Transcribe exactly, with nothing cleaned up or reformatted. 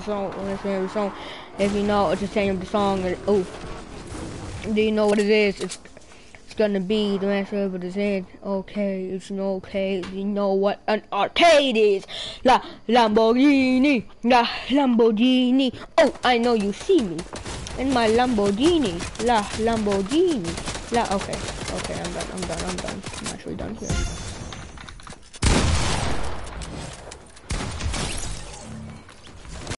the song. That's the name of the song. If you know, it's the name of the song. And, oh, do you know what it is? It's it's gonna be the master of his head. Okay, it's an okay. You know what an arcade is? La Lamborghini, la Lamborghini. Oh, I know you see me in my Lamborghini, la Lamborghini, la. Okay, okay, I'm done. I'm done. I'm done. I'm actually done here.